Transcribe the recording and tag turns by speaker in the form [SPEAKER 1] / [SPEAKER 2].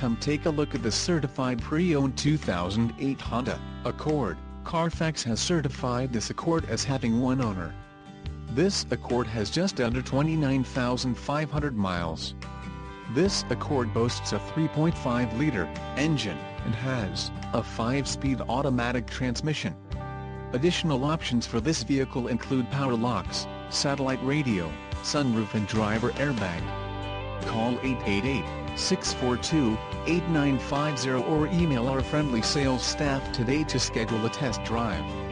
[SPEAKER 1] Come take a look at the certified pre-owned 2008 Honda Accord. Carfax has certified this Accord as having one owner. This Accord has just under 29,500 miles. This Accord boasts a 3.5-liter engine and has a 5-speed automatic transmission. Additional options for this vehicle include power locks, satellite radio, sunroof and driver airbag. Call 888-642-8950 or email our friendly sales staff today to schedule a test drive.